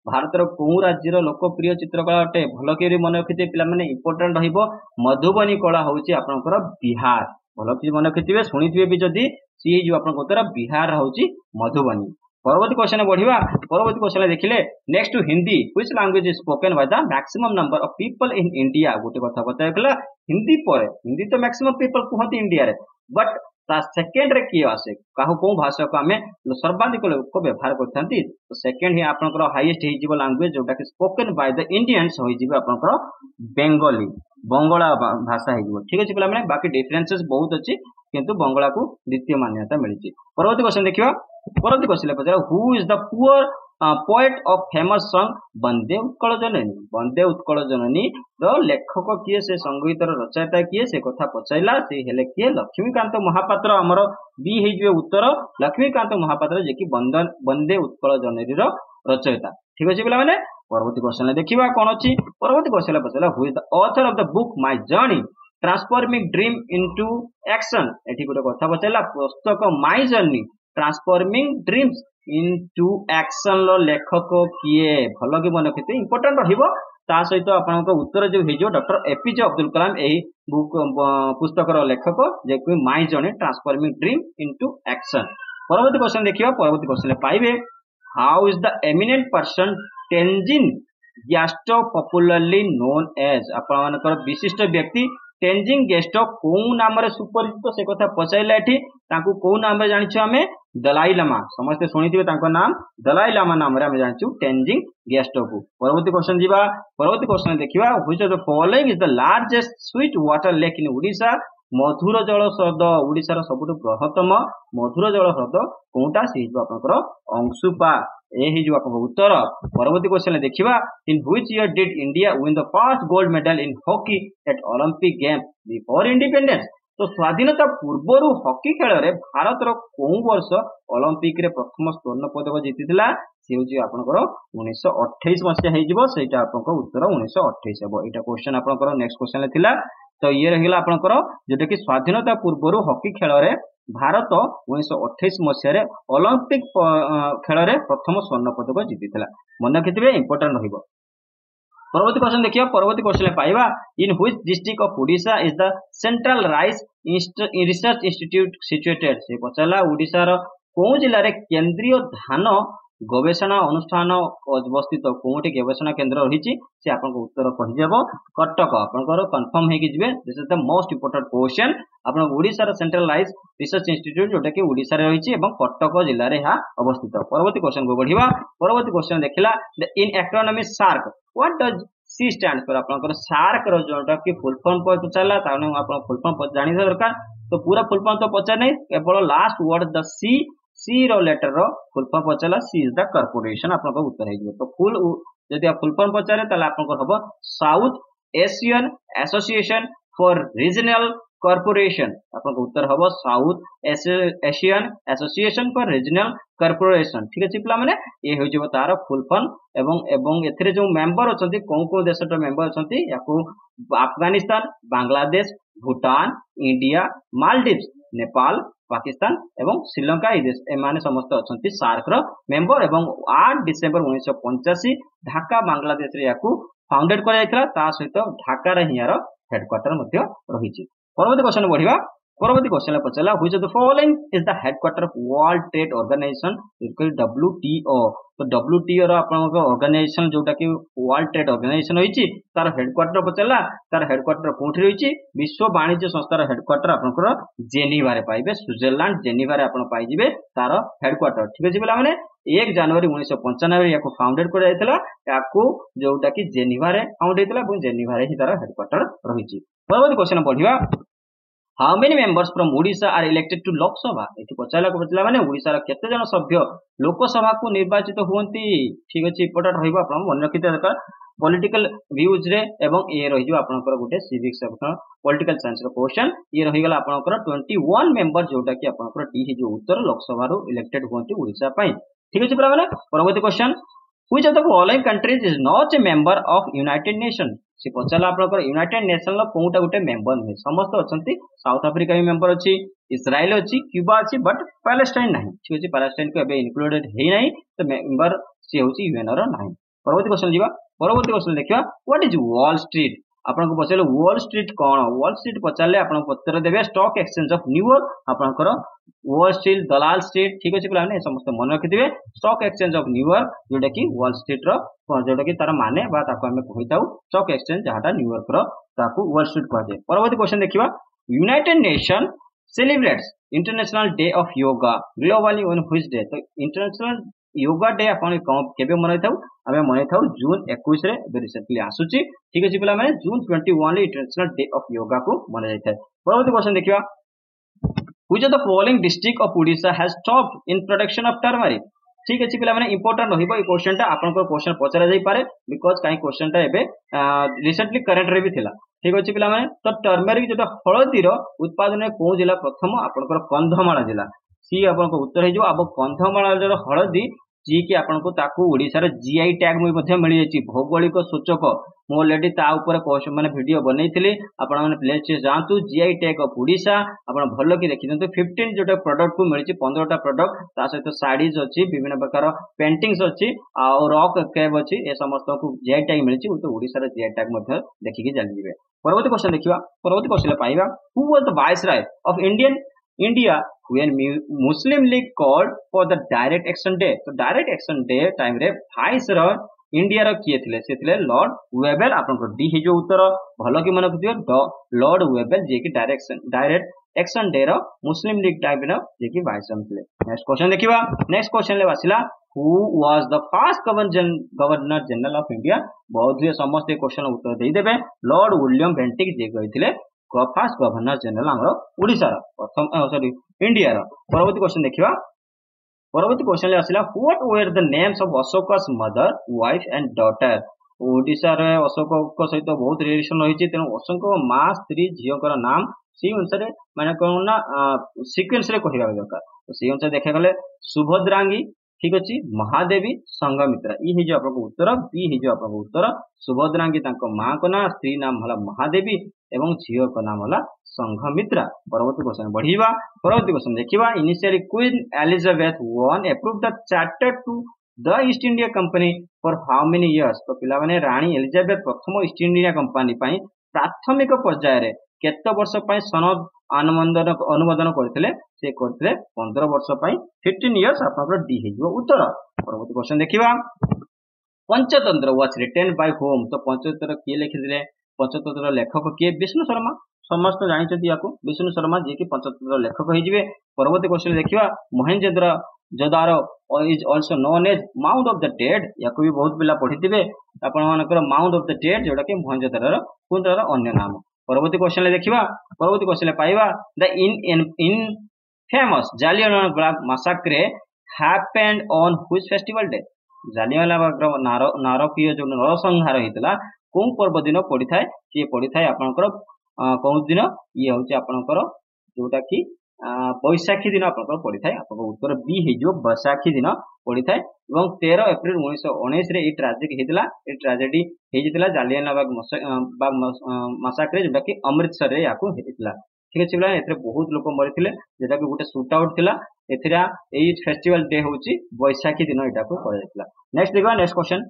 भारतर कोउ राज्यर लोकप्रिय चित्रकला अटे भल कि मन रखिथे पिला माने इंपोर्टेंट रहिबो मधुबनी कला होउची आपनकर बिहार भल कि मन रखिथिबे सुनिथिबे भी जदी सी जो आपनकर उत्तर बिहार होउची मधुबनी। परवर्ती क्वेश्चन बढ़िया परवर्ती क्वेश्चन देखिले next to Hindi which language is spoken by the maximum number of people in India गोटे कथा पचारला हिंदी पर हिंदी तो मैक्सिमम पीपल कहती इंडिया रे बट ता सेकेंड रे किए आसे काहू को भाषा को आमे सर्वाधिक लोक व्यवहार करथांती तो सेकेंड ही आपनकर हाईएस्ट हे जीवो लैंग्वेज जोटा कि स्पोकन बाय द इंडियंस होई जीवो आपनकर बेंगली बंगला भाषा हे जीवो ठीक अछि पिला माने बाकी डिफरेंसेस बहुत अछि किंतु बंगला को द्वितीय मान्यता मिलिछि। परवर्ती क्वेश्चन देखियो परवर्ती क्वेश्चन पचार who is the poor poet of famous song Bande Utkala Janani Bande Utkala Janani रो लेखक किए से संगीतर रचयिता किए से कथा पचाइला से हेले किए लक्ष्मीकांत महापात्र हमर बी हे जे उत्तर लक्ष्मीकांत महापात्र जे कि वंदे उत्कल जननी रो रचयिता ठीक अछि पिला माने। परवर्ती क्वेश्चन देखिबा कोन अछि परवर्ती क्वेश्चन पचाइला who is the author of the book my journey transforming dream into action एठी गोटे कथा पचाइला पुस्तक my journey transforming dreams into action लो लेखक किए भल कि मन रखिथे इंपोर्टेंट रहिबो ता सहित आपनक उत्तर जो हे जो डॉक्टर एपीजे अब्दुल कलाम एही बुक पुस्तक रो लेखक जे कि my journey transforming dream into action. परवर्ती क्वेश्चन देखिबा परवर्ती क्वेश्चन पाइबे how is the eminent person Tenzin ग्यास्टो पॉपुलरली नोन एज आपनकर विशिष्ट व्यक्ति तेंजिंग गेस्टो को नाम रे सुपरिचित से कथा पचाइला एठी ताकू को नाम रे जानिछु हमें दलाई लामा समस्त सुनिथिबे ताको नाम दलाई लामा नाम रे हम जानिछु तेंजिंग गेस्टो को। परवर्ती क्वेश्चन जीवा परवर्ती क्वेश्चन देखिबा which of the following is the largest sweet water lake in Odisha मधुर जल ह्रद ओडिशा रो सबुठु बृहत्तम मधुर जल ह्रद कोउटा से हिजो आपनकर अंशुपा ए हि जो आपन उत्तर। परवर्ती क्वेश्चन देखिबा in which year did India win the first gold medal in hockey at Olympic games before independence तो स्वाधीनता पूर्वरु हॉकी खेल रे भारत रो कोउ वर्ष ओलंपिक रे प्रथम स्वर्ण पदक जीतिथिला से होची आपनकर 1928 मसिया हे जिवो सेटा आपनकर उत्तर 1928 हेबो एटा क्वेश्चन आपनकर नेक्स्ट क्वेश्चन थिला तो ये रहिला आपनकर जेटा कि स्वाधीनता पूर्वरु हॉकी खेल रे भारत 1928 मसिया रे ओलंपिक खेल रे प्रथम स्वर्ण पदक जीतिथिला मन रखिथिबे इंपोर्टेंट रहिबो। परवर्ती क्वेश्चन देखिए परवर्ती क्वेश्चन पाइबा in which district of Odisha is the central rice research institute situated से पचला ओडिशा रो को जिल्ला रे केंद्रीय धान गवेषणा अनुष्ठान अवस्थित कोठी गवेषणा केंद्र रही से आपन उत्तर कहि देबो कटक आपनकर कंफर्म हे कि जिवे this is the most important question आपन ओडिशा रो सेंट्रल राइस रिसर्च इंस्टीट्यूट जोटा कि ओडिशा रे रही एवं कटक जिल्ला रे हा अवस्थित। परवर्ती क्वेश्चन को बढ़िबा परवर्ती क्वेश्चन देखिला in acronym SAARC what does C stands for आपनकर सार्क रो जोटा कि फुल फॉर्म पचाला ताने आपन फुल फॉर्म जानि दरकार तो पूरा फुल फॉर्म तो पचा नै केवल लास्ट वर्ड द सी रो लेटर रो फुल फॉर्म पचाला सी इज द कॉर्पोरेशन आपन उत्तर हे जिवो तो फुल यदि आप फुल फॉर्म पचारे ताले आपन हबो South Asian Association for Regional corporation आपन उत्तर हबो South Asian Association for Regional corporation ठीक अछि पिला माने ए हो जिवो तार फुल फॉर्म एवं एथिरे जो मेंबर अछंती को देशर मेंबर अछंती याकू अफगानिस्तान बांग्लादेश भूटान इंडिया मालदीव्स नेपाल पाकिस्तान एवं श्रीलंका ए देश ए माने समस्त अछंती सार्क रो मेंबर एवं 8 डिसेंबर 1985 ढाका बांग्लादेश रे याकू फाउंडेड करा जायतला ता सहित ढाका रे हियार हेडक्वार्टर मध्ये रहिछि। परवर्ती क्वेश्चन बढ़िबा परवर्ती क्वेश्चन पचला which of the following is the headquarter of World Trade Organization equal WTO तो डब्ल्यूटीओ रो आपन ऑर्गेनाइजेशन जोटा कि वर्ल्ड ट्रेड ऑर्गेनाइजेशन होईची तार हेडक्वार्टर पचला तार हेडक्वार्टर कोठी रहिची विश्व वाणिज्य संस्था रो हेडक्वार्टर आपनकर जेनीवा रे पाइबे स्विट्जरलैंड जेनीवा रे आपन पाइ जिवे तार हेडक्वार्टर ठीक अछि बिला माने 1 जनवरी 1995 रे याको फाउंडेड कर जायतला याको जोटा कि जेनीवा रे फाउंड हेतला और जेनीवा रे ही तार हेडक्वार्टर रहिची। परवर्ती क्वेश्चन बढ़िबा how many members from Odisha are elected to Lok Sabha एठी पचला माने ओडिशा रा केते जन सभ्य लोकसभा को निर्वाचित हुवंती ठीक अछि इंपोर्टेंट रहइबो आपन मन रखिते दरकार पॉलिटिकल व्यूज रे एवं ए रहिजो आपनकर गुटे सिविक्स एवं पॉलिटिकल साइंस रो क्वेश्चन ये रहिगला आपनकर 21 मेंबर जोटा कि आपनकर डी हि जो उत्तर लोकसभा रो इलेक्टेड हुवंती ओडिशा पई ठीक अछि बराबर। परवर्ती question which of the following countries is not a member of United Nation से पचला आपनकर यूनाइटेड नेशन लो कोउटा गुटे मेंबर नै समस्त अछंती साउथ अफ्रीका भी मेंबर अछि इस्राएल अछि क्यूबा अछि बट पैलेस्टाइन नाही ठीक अछि पैलेस्टाइन को एबे इंक्लूडेड हे नाही तो मेंबर से होची यूएन रो नाही। परवर्ती क्वेश्चन जीवा परवर्ती क्वेश्चन देखिवा व्हाट इज वॉल स्ट्रीट आपनको पचारे वॉल स्ट्रीट कौन वॉल स्ट्रीट पचारे आप उत्तर देवे स्टॉक एक्सचेंज ऑफ न्यूयॉर्क आपंकर वॉल स्ट्रीट दलाल स्ट्रीट ठीक अच्छे पे समस्त मन रखिथे स्टॉक एक्सचेंज ऑफ न्यूयॉर्क जोटा कि वॉल स्ट्रीट जोटा कि तार माने बा ताको हमें कहि थाउ स्टॉक एक्सचेंज जहाटा न्यूयॉर्क रो ताको वॉल स्ट्रीट कह जाए परवर्ती क्वेश्चन देखिवा United Nation celebrates International Day of yoga globally on which day तो इंटरनेशनल योगा डे आपण केबे मनई थाउ आमे मनई थाउ जून 21 रे रिसेंटली आसुची ठीक अछि पिला माने जून 21 रे इंटरनेशनल डे ऑफ योगा को मना जाय थाए परवर्ती क्वेश्चन देखिवा which of the following district of Odisha has stopped in production of turmeric ठीक अछि पिला माने इंपोर्टेंट रहिबो ई क्वेश्चन ता आपन क्वेश्चन पचरा जाई पारे बिकॉज़ काई क्वेश्चन ता एबे रिसेंटली करंट रे भी थिला ठीक अछि पिला माने तो टर्मरिक जेटा हळदी रो उत्पादन को जिला प्रथम आपनकर कंधमाला जिला सी आपन उत्तर हे जो अब कंधमाला रो हळदी जी कि आपन को ताकू ओडिसा रे जीआई टैग मध्ये मिल जायछि भौगोलिक सूचक मो ऑलरेडी ता ऊपर क्वेश्चन माने वीडियो बनेइथिले आपन माने प्लेलिस्ट जानतु जीआई टैग ऑफ ओडिसा आपन भलो कि देखि दंतु 15 जोटा प्रोडक्ट को मिलछि 15 टा प्रोडक्ट ता सहित साड़ीज अछि विभिन्न प्रकार पेंटिंग्स अछि आ रॉक कैब अछि ए समस्त को जीआई टैग मिलछि तो ओडिसा रे जीआई टैग मध्ये देखि कि जानि जिवे परवर्ती क्वेश्चन देखिवा परवर्ती क्वेश्चन पाइबा who was the viceroy of India when Muslim League called for the direct action day तो direct action day टाइम रे viceroy इंडिया रो किए थिले से थिले लॉर्ड वेबेल आपन को डी हे जो उत्तर भलो कि मन रखियो लॉर्ड वेबेल जे कि डायरेक्ट एक्शन डे रो मुस्लिम लीग टाइम रो जे कि वाइसराय थिले नेक्स्ट क्वेश्चन देखिबा नेक्स्ट क्वेश्चन ले वासिला who was the first Governor General of India बहुत ही समस्त क्वेश्चन उत्तर दे देबे लॉर्ड विलियम बेंटिक जे कहिथिले फर्स्ट गवर्नर जनरल हमरो ओडिसा रो प्रथम सॉरी इंडिया रो परवर्ती क्वेश्चन देखिबा परवर्ती क्वेश्चन ले आसिला what were the names of Ashoka's mother wife and daughter Odisha रे अशोक को सहित बहुत रिलेशन रहिछि तेनु अशोक मां स्त्री झियोकर नाम सी अनुसार माने कोन ना सीक्वेंस रे कहिबा दरकार तो सी अनुसार देखा गले सुभद्रांगी ठीक अछि महादेवी संघमित्रा ई हे जो आपको उत्तर बी हे जो आपको उत्तर सुभद्रांगी तांको मां को ना स्त्री नाम हला महादेवी एवं झियो को नाम हला संघमित्रा परवर्ती क्वेश्चन बढ़ीबा परवर्ती क्वेश्चन देखिबा initially Queen Elizabeth one approve the charter to the East India Company for how many years तो पिला माने रानी एलिजाबेथ प्रथम ईस्ट इंडिया कंपनी पई प्राथमिक पर्याय रे केते वर्ष पई सनद अनुमोदन करथिले से करथिले 15 वर्ष पई 15 इयर्स आपनकर डी हे जो उत्तर परवर्ती क्वेश्चन देखिबा Panchatantra was written by whom तो पंचतंत्र के लिखिथिले पंचतंत्र लेखक के विष्णु शर्मा समस्त जानिछथि याको विष्णु शर्मा जे कि पंचतंत्र लेखक हे जिवे परवर्ती क्वेश्चन देखिबा Mohenjodaro is also known as mount of the dead याको भी बहुत पिला पढिथिबे आपण मानकर माउंट ऑफ द डेड जोटा कि मोहेंजोदारो कोनतर अन्य नाम परवर्ती क्वेश्चन ले देखिबा परवर्ती क्वेश्चन ले पाइबा the infamous Jallianwala Bagh massacre happened on which festival day Jallianwala Bagh नारकीय जो नरसंहार हेतला कोन पर्व दिन पड़ी थाए ये पड़ी थाए आपनकर कोन दिन ये होची आपनकर जोटा कि बैशाखी दिन आपनकर पड़ी थाए आपन उत्तर बी हे जो बैशाखी दिन पड़ी थाए एवं 13 अप्रैल 1919 रे ई ट्रेजेडी हेतला ई ट्रेजेडी हे जितला जालियानवाला बाग मैसाक्रे जोटा कि अमृतसर रे याको हेतला ठीक अछि बला एथरे बहुत लोक मरिथिले जेटा कि गुटे शूट आउट थिला एथरा एई फेस्टिवल डे होची बैशाखी दिन एटा को करा जायतला नेक्स्ट देखबा next question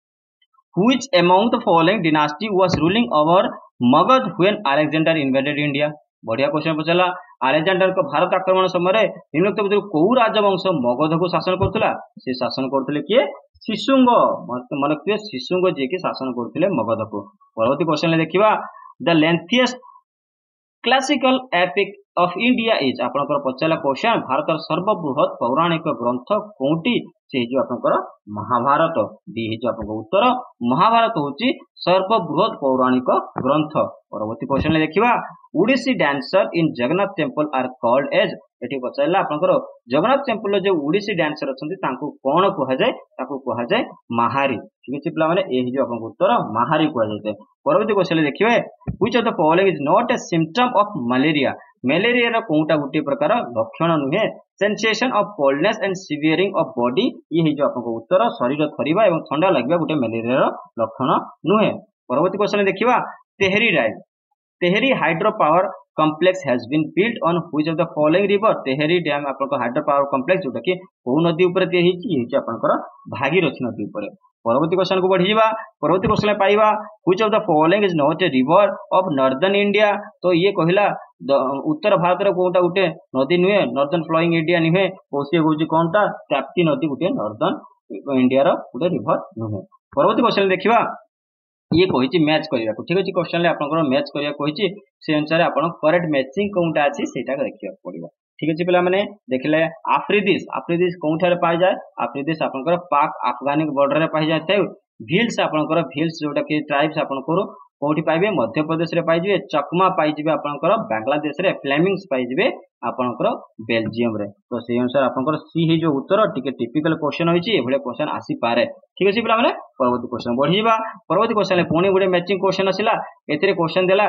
Which among the following dynasty was ruling over Magध when Alexander invaded India? बढ़िया क्वेश्चन पचला अलेक्जेंडर को भारत आक्रमण समय निम्नलिखित भितर कोउ राजवंश मगध को शासन करथला से शासन करथले किए शिशुंग मन रखिए शिशुंग जे कि शासन करथले मगध को परवर्ती क्वेश्चन ले देखिबा the lengthiest classical epic of India is आपनकर पचला क्वेश्चन भारत सर्वबृहत पौराणिक ग्रंथ कोंटी से जो आपनकर महाभारत डी हे जो आपनकर उत्तर महाभारत होची सर्वबृहत पौराणिक ग्रंथ परवर्ती क्वेश्चन ले देखिबा Odissi dancer in Jagannath temple are called as एठी पचला आपनकर जगन्नाथ टेंपल जो ओडिसी डांसर अछंती तांको कोन कहै जाय ताको कहै जाय महारी ठीक अछि पिला माने एही जो आपनकर उत्तर महारी कहै जाय परवर्ती क्वेश्चन ले देखिबे which of the following is not a symptom of malaria malaria रा कोनटा गुटे प्रकार लक्षण नुहे sensation of coldness and shivering of body ये हे जो आपको उत्तर शरीर थरिबा एवं ठंडा लागबा गुटे मलेरिया रा लक्षण नुहे परवर्ती क्वेश्चन देखिबा Tehri hydro power complex has been built on which of the following river? Tehri dam आपन हाइड्रो पावर कॉम्प्लेक्स जोटा कि को नदी ऊपर तैयारी होची ये आपनकर भागीरथी नदी ऊपर। परवर्ती क्वेश्चन को बढ़ी जीवा। परवर्ती क्वेश्चन पाइबा which of the following is not a river of northern India? तो ये कहला उत्तर भारत रो कोटा गुटे नदी नुहे नॉर्दर्न फ्लोइंग इंडिया नुहे ओसी होची कोनटा ताप्ती नदी गुटे नॉर्दर्न इंडिया रो गुटे रिवर नुहे। परवर्ती क्वेश्चन देखिबा ये कहिछि मैच करिया को ठीक अछि क्वेश्चन ले आपनकर मैच करिया कहिछि से अनुसार आपन करेक्ट मैचिंग कोनटा अछि सेटा देखिया पड़िबो। ठीक अछि पिला माने देखले आफ्रिदिस कोनठारे पाइ जाय आफ्रिदिस आपनकर पाक अफगानिक बॉर्डर रे पाइ जाय थे। भील्स आपनकर भील्स जोटा कि ट्राइब्स आपनकर कोठी पाइबे मध्य प्रदेश रे पाइ जिवे चकमा पाइ जिवे आपनकर बांग्लादेश रे फ्लेमिंग्स पाइ जिवे आपनकर बेल्जियम रे। तो से अनुसार आपनकर सी हे जो उत्तर टिके टिपिकल क्वेश्चन होइछि एभले क्वेश्चन आसी पारे। ठीक अछि पिला माने परवर्ती क्वेश्चन बढ़ी जिबा। परवर्ती क्वेश्चन ले पुणी गुडे मैचिंग क्वेश्चन आसिला एथिरे क्वेश्चन देला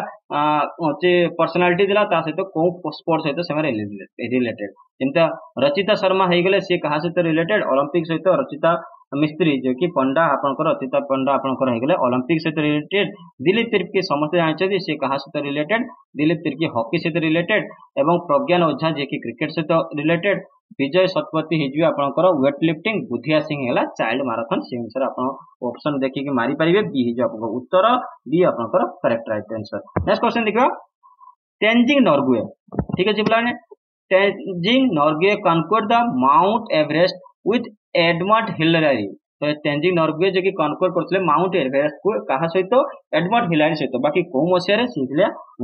होचे पर्सनालिटी देला ता सहित को स्पोर्ट्स सहित सेमारे रिलेटेड जेंता रचिता शर्मा हे गेले से कहा सहित रिलेटेड ओलंपिक सहित रचिता मिस्त्री जो कि पंडा आपनकर रचिता पंडा आपनकर हे गेले ओलंपिक सहित रिलेटेड। दिलीप तिर्की समस्त जानछथि से कहा सहित रिलेटेड दिलीप तिर्की हॉकी सहित रिलेटेड एवं प्रज्ञान ओझा जे कि क्रिकेट सहित रिलेटेड। विजय शतपथी हेजु आपनकर वेट लिफ्टिंग बुधिया सिंह हेला चाइल्ड मैराथन से अनुसार आपन ऑप्शन देखि कि मारी परिबे बी हेजु आपन उत्तर बी आपनकर correct right answer. Next question देखिबा तेंजिंग नॉर्वे। ठीक अछि बुलाने Tenzing Norgay conquered the Mount Everest with Edmund Hillary. तो तेंजिंग नॉर्वे जे कि कॉन्क्वर करथले माउंट एवरेस्ट को कहा सहित एडमंड हिलरी सहित बाकी को मसिया रे सिखले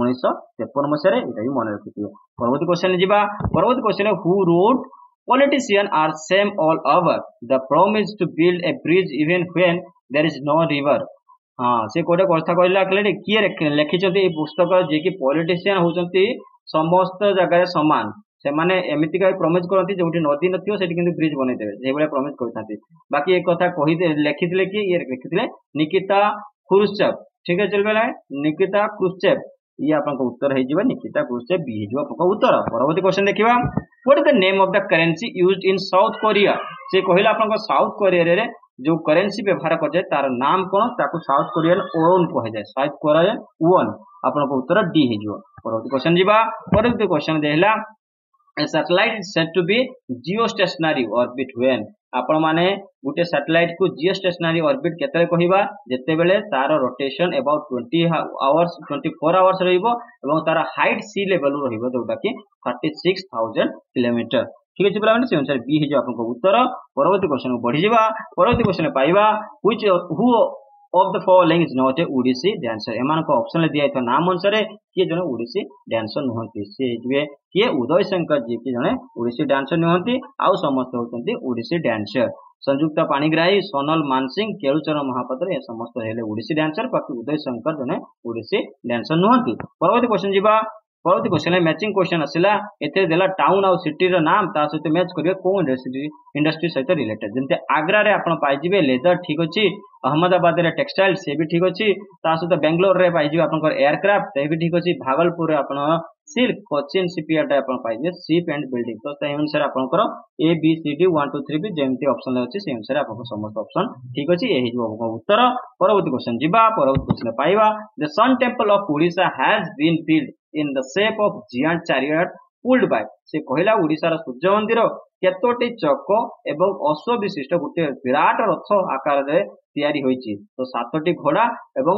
1953 मसिया रे एटा भी मन रखिथिबे। परवर्ती क्वेश्चन जिबा। परवर्ती question who wrote politicians are same all over, the promise to build a bridge even when there is no river। हाँ से कोटे कथा कहला क्लेडी किए लिखिछथि ए पुस्तक जे कि पॉलिटिशियन होचंती समस्त जगह समान से माने एमिति का प्रॉमिस करथि जोठी नदी नथियो सेठी किंतु ब्रिज बनै देबे जे बळे प्रॉमिस करथांती। बाकी एक कथा कहि लिखिथिले कि ये लिखिथिले निकिता क्रुश्चेव। ठीक है चलबे लाए निकिता क्रुश्चेव ये आपन को उत्तर हे जिबा निकिता क्रुश्चेव बी हे जिबा आपन को उत्तर। परवर्ती क्वेश्चन देखिबा what is the name of the currency used in South Korea. से कहिला आपन को साउथ कोरिया रे जो करेंसी व्यवहार कर जाय तार नाम कोन ताको साउथ कोरियन वोन कह जाय साउथ कोरियन वोन आपन को उत्तर डी हे जिबा। परवर्ती क्वेश्चन जिबा। परवर्ती क्वेश्चन देहला a satellite is said to be geostationary orbit when आपण माने गुटे सैटेलाइट को जियोस्टेशनरी ऑर्बिट केतले कहिबा जते बेले तार रोटेशन अबाउट 24 आवर्स रहइबो एवं तार हाइट सी लेवल रहइबो जोटा कि 36000 किलोमीटर। ठीक अछि पिला माने से अनुसार बी हे जो आपन को उत्तर। परवर्ती क्वेश्चन को बढ़ी जिबा। परवर्ती क्वेश्चन पाइबा which who of the following is not a Odissi dancer. एमान को ऑप्शन ले दिया तो नाम अनुसार किए जने ओडिसी डांसर नहंती से हिबे किए उदय शंकर जी कि जने ओडिसी डांसर नहंती आउ समस्त होतंती ओडिसी डांसर। संयुक्त पाणिग्राही सोनल मानसिंह केळुचरण महापात्र ए समस्त हेले ओडिसी डांसर बाकी उदय शंकर जने ओडिसी डांसर नहंती। परवर्ती क्वेश्चन जिबा। परवर्ती क्वेश्चन मैचिंग क्वेश्चन आसिला एते देला टाउन और सिटी रो नाम ता सहित मैच करियो कोन इंडस्ट्री सहित रिलेटेड जेंते आग्रा रे आपण पाइ जिवे लेदर। ठीक अछि अहमदाबाद रे टेक्सटाइल से भी ठीक अछि ता सहित बेंगलोर रे पाइ जिवे आपनकर एयरक्राफ्ट से भी ठीक अछि भागलपुर रे आपण सिल्क कोचिन शिपयार्ड रे आपण पाइ जिवे शिप एंड बिल्डिंग। तो तै अनुसार आपनकर ए बी सी डी 1 2 3 भी जेमती ऑप्शन अछि से अनुसार आपन समस्त ऑप्शन ठीक अछि एही जो उत्तर। परवर्ती क्वेश्चन जिबा। परवर्ती क्वेश्चन पाइबा the sun temple of Odisha has been built in the shape of giant chariot pulled by। से कहला ओडिसा रा सूर्य मंदिर केतोटी चक एवं अश्व विशिष्ट गुटे विराट रथ आकार रे तयारी होईची। तो 7टी घोड़ा एवं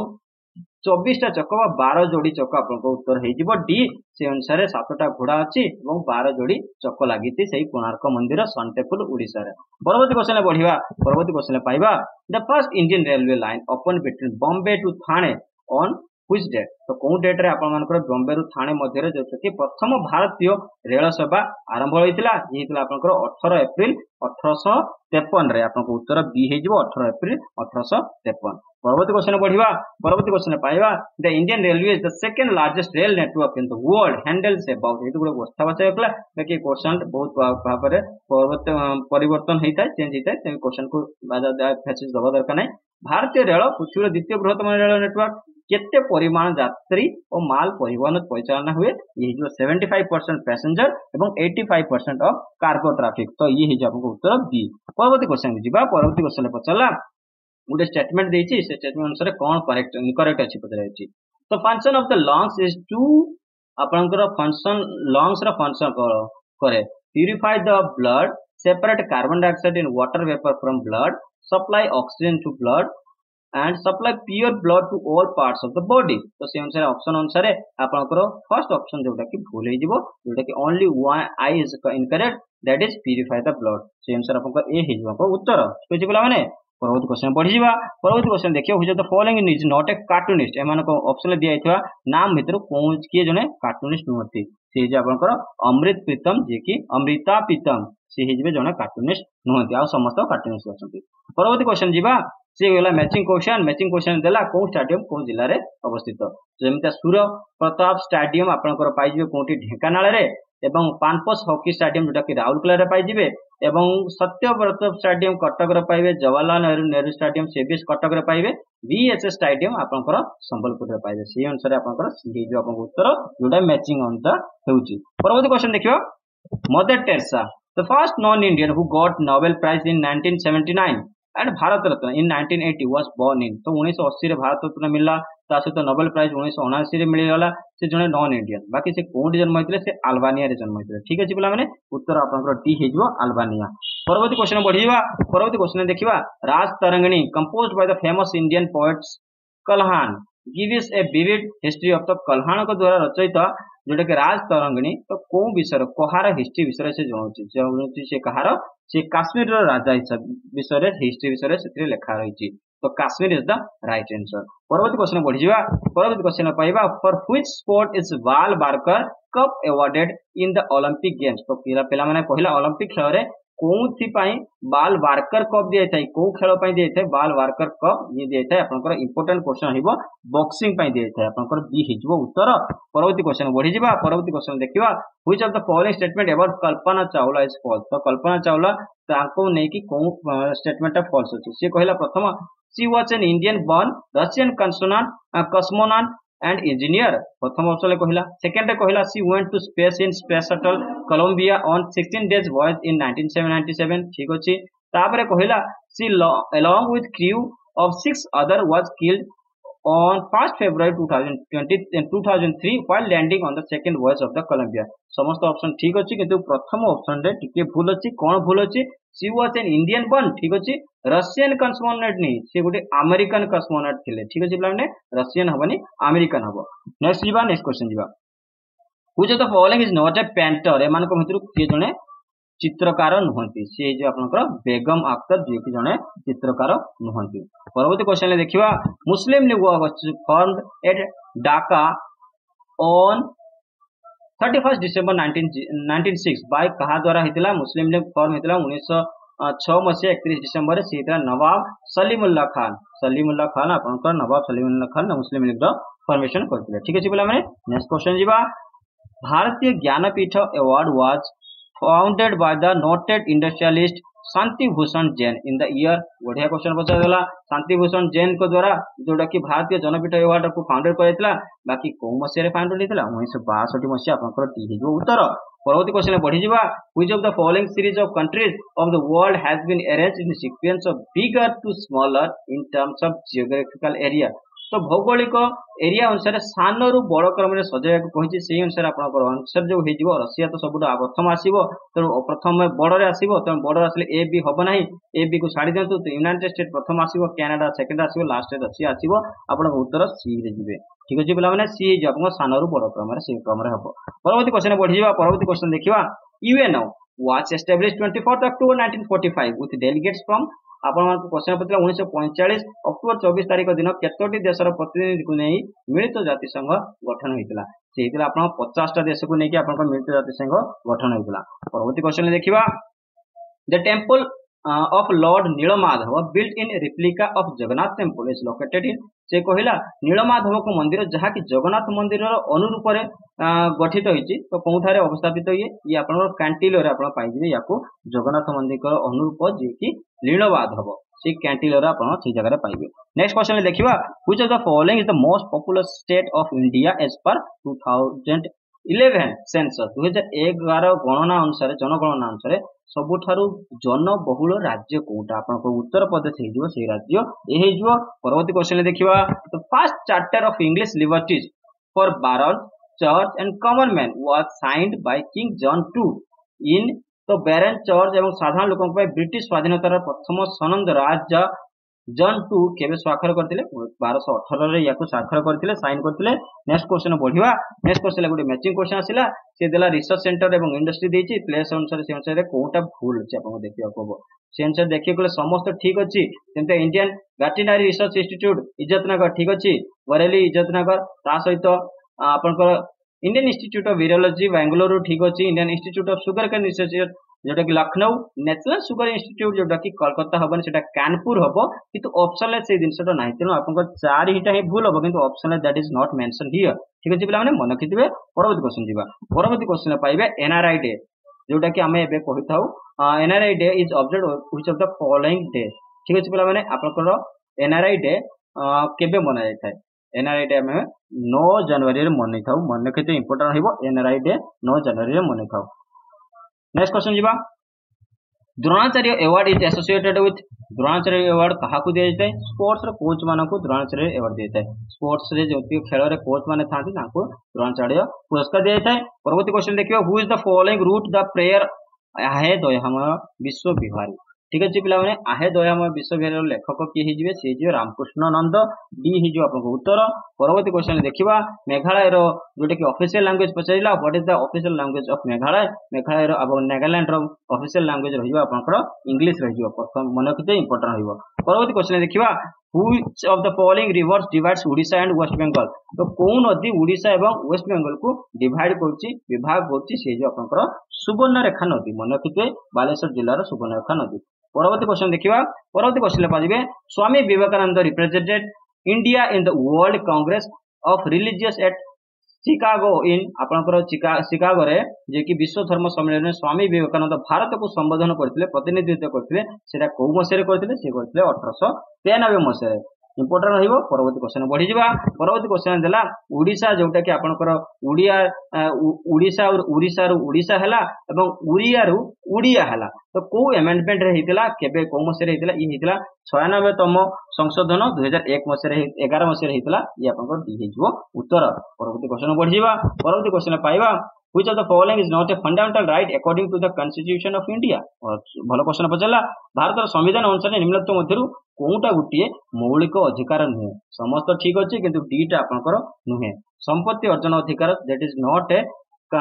24 टा चक 12 जोड़ी चक आपन को उत्तर हे जिवो डी। से अनुसार 7टा घोड़ा अछि एवं 12 जोड़ी चक लागिति सेही कोणार्क मंदिर सन टेंपल ओडिसा रे। परवर्ती क्वेश्चन बढ़िबा। परवर्ती क्वेश्चन पाइबा the first Indian railway line open between Bombay to Thane on which date। तो कोन डेट रे आपण मानकर बॉम्बे रु थाने मध्य रे जो कि प्रथम भारतीय रेल सेवा आरंभ होइतिला ये हितला आपनकर 18 एप्रिल 1853 रे। आपन को उत्तर बी हे जिवो 18 एप्रिल 1853। परवर्ती क्वेश्चन बढ़िबा। परवर्ती क्वेश्चन पाइबा the Indian railway is the second largest rail network in the world handles about. एतु अवस्था बचा एकला कि क्वेश्चन बहुत भाबरे परिवर्तन हेता चेंज हेता से क्वेश्चन को बाजा फैसेज दबा दरकार नै। भारतीय रेल पृथ्वीर द्वितीय बृहत्तम रेल नेटवर्क केते परिमाण यात्री और माल परिवहन परिचालन हुए ये जो 75% पैसेंजर एवं 85% ऑफ कार्गो ट्रैफिक। तो ये ही आपको उत्तर बी। परवर्ती क्वेश्चन जिबा। परवर्ती क्वेश्चन पचला गुटे स्टेटमेंट देछि से स्टेटमेंट अनुसार कोन करेक्ट इनकरेक्ट अछि पचरा अछि। तो function of the lungs is to आपनकर फंक्शन लंग्स रा फंक्शन करे purify the blood separate carbon dioxide in water vapour from blood supply oxygen to blood and supply pure blood to all parts of the body तो से अनुसार option अनुसार आपनकर first option जोटा कि भूल हो जोटा कि only one I is incorrect that is purify the blood से अनुसार आपनकर ए हो उत्तर बुझी पिला माने परवर्ती क्वेश्चन पढ़ी जा परवर्ती क्वेश्चन देखियो which of the following is not a cartoonist एमान को ऑप्शन दिया हितवा नाम भितर कोन किए जने कार्टूनिस्ट नुहति से जे आपनकर अमृत प्रीतम जे कि अमृता प्रीतम से हिजबे जने कार्टूनिस्ट नुहति आ समस्त कार्टूनिस्ट अछंती परवर्ती क्वेश्चन जीवा से गला मैचिंग क्वेश्चन देला को स्टेडियम को जिल्ला रे अवस्थित जेमिता सूर्य प्रताप स्टेडियम आपनकर पाइजिबे कोठी ढेंकानाळ रे एवं पानपोस हॉकी स्टेडियम जोटा कि राउरकेला रे पाइजिबे एवं सत्यव्रत स्टेडियम कटक रे पाइबे जवाहरलाल नेहरू स्टेडियम सेबिस कटक रे पाइबे वीएचएस स्टेडियम आपनकर संबलपुर रे पाइबे से अनुसार आपनकर सी जो आपन उत्तर जोटा मैचिंग अनुसार हेउची परवर्ती क्वेश्चन देखियो Mother Teresa the first non Indian who got Nobel Prize in 1979 and Bharat Ratna in 1980 was born in तो 1980 रे भारत रत्न मिलला ता सहित नोबेल प्राइज 1979 रे मिलगला से जने नॉन इंडियन बाकी से कोन जन्म होइतले से अल्बानिया रे जन्म होइतले ठीक अछि पिला माने उत्तर आपनकर डी हेजो अल्बानिया परवर्ती क्वेश्चन बढ़िबा परवर्ती क्वेश्चन देखिबा Raj Tarangini composed by the famous Indian poets Kalhana gives a vivid history of the Kalhana को द्वारा रचित जोटा कि राज तरंगिणी तो को विषय कहार हिस्ट्री विषय से जणुची से कहार से काश्मीर राजा विषय हिस्ट्री विषय से लिखा रही तो Kashmir is the right answer परवर्ती क्वेश्चन बढ़ी जा परवर्ती क्वेश्चन पाइबा for which sport is Val Barker cup awarded in the Olympic games तो पिला माने कहला ओलंपिक खेल रे कोथि पई बाल बार्कर कप दिया थाई को खेल पई दिया थाई बाल बार्कर कप ये दिया थाई आपनकर इंपोर्टेंट क्वेश्चन हिबो बॉक्सिंग पई दिया थाई आपनकर बी हिजबो उत्तर परवर्ती क्वेश्चन बढ़ी जिबा परवर्ती क्वेश्चन देखिबा which of the following statement about Kalpana Chawla is false तो कल्पना चावला ताको नै कि को स्टेटमेंट फॉल्स अछि से कहला प्रथम she was an Indian born Russian cosmonaut and engineer प्रथम ऑप्शन कहला सेकंड कहला she went to space in space shuttle Columbia on 16 days voyage in 1997 ठीक अछि तापरे कहला she along with crew of 6 other was killed on 1st February 2003 while landing on the second voyage of the Columbia समस्त option ठीक अछि किंतु प्रथम option रे टिके भूल अछि कोन भूल अछि she was an Indian born ठीक अछि रशियन कॉस्मोनॉट नहीं से गोटे अमेरिकन कॉस्मोनॉट थिले ठीक अछि पिलाने रशियन हबनी अमेरिकन हबो नेक्स्ट जीवा नेक्स्ट क्वेश्चन जीवा which of the following is not a painter एमान को भितर के जने चित्रकार नुहंती से जो आपनकर बेगम अख्तर जे कि जने चित्रकार नुहंती परवर्ती क्वेश्चन ले देखिबा Muslim League was formed at Dhaka on 31 December 1906 by कहा द्वारा हितला मुस्लिम लीग फॉर्म हितला 1906 मसीहा 31 डिसेंबर से हितला नवाब सलीमुल्लाह खान आपनकर नवाब सलीमुल्लाह खान मुस्लिम लीग रो फॉर्मेशन करथिले ठीक अछि पिला माने नेक्स्ट क्वेश्चन जीवा Bharatiya Jnanpith award was founded by the noted industrialist Shanti Bhushan Jain in the year बढ़िया क्वेश्चन पचार देला शांति भूषण जैन को द्वारा जोटा कि भारतीय जनपीठ अवार्ड को फाउंडेड करथिला बाकी को मसिया रे फाउंडेड हितला 1962 मसिया आपनकर टी हिजो उत्तर परवर्ती क्वेश्चन बढ़ी जिबा which of the following series of countries of the world has been arranged in sequence of bigger to smaller in terms of geographical area तो भौगोलिक एरिया अनुसार सान रु बड़ क्रम में सजाया कहि से अनुसार आपनकर आंसर जो हेजिवो रशिया तो सबुठ प्रथम आसीबो तो प्रथम बड़ रे आसीबो तो बड़ आसले ए बी हबो नाही ए बी को छाडी देंतु तो यूनाइटेड स्टेट प्रथम आसीबो कनाडा सेकंड आसीबो लास्ट रे रशिया आसीबो आपन उत्तर सी रे जिवे ठीक अछि पिला माने सी जे आपन सान रु बड़ क्रम रे सी क्रम रे हबो परवर्ती क्वेश्चन बढ़ी जिबा परवर्ती क्वेश्चन देखिबा UNO was established 24th October 1945 with delegates from आपण क्वेश्चन पत्र 1945 अक्टोबर 24 तारिख दिन केतोटी देशर प्रतिनिधि को नै मिलित जाति संघ गठन होइतला से हितला आपण 50 टा देश को नै कि आपण मिलित जाति संघ गठन होइतला परवर्ती क्वेश्चन देखिबा the temple of Lord Nilamadhava built in replica of Jagannath temple is located in से कहला नीलमाधव को मंदिर जहाँ की जगन्नाथ मंदिर अनुरूप गठित होइछि तो कोठारे अवस्थापित ये आपन कैंटिलर आपन पाइजिबे याको जगन्नाथ मंदिर अनुरूप जे कि नीलमाधव से कैंटिलर आपन से जगह रे पाइबे नेक्स्ट क्वेश्चन देखिबा which of the following is the most popular state of India as per 2011 census 2011 गणना अनुसार जनगणना अनुसार सबुठारु जनबहुल राज्य कोटा आपन को उत्तर प्रदेश हेजिवो से राज्य ए हेजिवो परवर्ती क्वेश्चन देखिबा तो first charter of English liberties for baron Church and Common Man was signed by King John II in तो बैरन चर्च एवं साधारण लोकों पर ब्रिटिश स्वाधीनतार प्रथम सनंद राजा जन टू केबे स्वाक्षर करथिले 1218 रे याको स्वाक्षर करथिले साइन करथिले। नेक्स्ट क्वेश्चन बढ़िवा। नेक्स्ट क्वेश्चन गोटे मैचिंग क्वेश्चन आसिला से देला रिसर्च सेंटर एवं इंडस्ट्री देछि प्लेस अनुसार से अनुसार कोटा भूल अछि आपन देखिया को से अनुसार देखिए कोले समस्त ठीक अछि जेंते Indian veterinary research institute Izzatnagar ठीक अछि बरेली इज्जतनगर ता सहित आपन Indian institute of virology Bengaluru ठीक अछि Indian institute of sugarcane research जोटा कि लखनऊ नेशनल शुगर इंस्टीट्यूट जोटा कि कोलकाता हबन सेटा कानपुर हबो किंतु ऑप्शन ले से जिनसटा नाही तेनो आपन चार हिटा ही भूल हबो किंतु ऑप्शन ले that is not mention here ठीक अछि पिला माने मन रखिथिबे। परवर्ती क्वेश्चन जीवा। परवर्ती क्वेश्चन पाइबे एनआरआई डे जोटा कि हमें एबे कहिथाउ NRI day is observed which of the following day ठीक अछि पिला माने आपन एनआरआई डे केबे मना जाय थाए एनआरआई डे में 9 जनवरी रे मनै थाउ मन केते इंपोर्टेंट रहइबो एनआरआई डे 9 जनवरी रे मनै थाउ। नेक्स्ट क्वेश्चन जीवा। Dronacharya award is associated with Dronacharya award काहाकू दिया जाय स्पोर्ट्स रे कोच मानकू द्रोणाचार्य अवार्ड दिया जाय स्पोर्ट्स रे जो खेल रे कोच माने थांती तांको द्रोणाचार्य पुरस्कार दिया जाय। परवर्ती क्वेश्चन देखियो who is the following wrote the prayer आहे दयाम विश्व विहारी ठीक अछि पिला माने आहे दयाम विश्व विहारी लेखक की हिजिवे से जे रामकृष्ण नंद डी हिजो आपन उत्तर। परवर्ती क्वेश्चन देखिबा मेघालय रो जोटे कि ऑफिशियल लैंग्वेज पचाइला what is the official language of Meghalaya Meghalaya रो अब नागालैंड रो ऑफिशियल लैंग्वेज रहिबो आपनकर इंग्लिश रहिबो प्रथम मन रखिते इंपोर्टेंट रहिबो। परवर्ती क्वेश्चन देखिबा which of the following rivers divides Odisha and West Bengal तो कोन नदी ओडिशा एवं वेस्ट बंगाल को डिवाइड करछि विभाग करछि से जो आपनकर सुवर्णरेखा नदी मन रखिते बालेश्वर जिल्ला रो सुवर्णरेखा नदी। परवर्ती क्वेश्चन देखिबा। परवर्ती क्वेश्चन ले पाजिबे Swami Vivekananda represented India in the world congress of religious at Chicago इन आपनकर शिकागो रे जे कि विश्व धर्म सम्मेलन में स्वामी विवेकानंद भारत को संबोधन करथिले प्रतिनिधित्व करथिले सेटा को मसेरे करथिले से करथिले 1893 मसेरे इंपोर्टेंट रहिबो। परवर्ती क्वेश्चन बढ़ी जिबा। परवर्ती क्वेश्चन देला ओडिशा जोटा कि आपनकर उड़िया ओडिशा और उड़ीसा रो ओडिशा हला एवं उड़िया रो उड़िया हला तो को अमेंडमेंट रे हितला केबे को मसेरे हितला ई हितला 96तम संशोधन 2001 मसेरे 11 मसेरे हितला ई आपनकर डी हिजो उत्तर। परवर्ती क्वेश्चन बढ़ी जिबा। परवर्ती क्वेश्चन पाइबा which of the following is not a fundamental right according to the constitution of India भलो क्वेश्चन पचला भारत संविधान अनुसार निम्नलिखित मध्यरु कोउटा गुटिए मौलिक अधिकार नुहे समस्त ठीक अछि किंतु डीटा आपनकर नुहे संपत्ति अर्जन अधिकार that is not a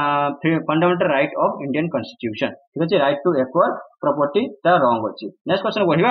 fundamental right of Indian constitution ठीक अछि राइट टू एक्वायर प्रॉपर्टी ता रॉन्ग अछि। नेक्स्ट क्वेश्चन बढ़िबा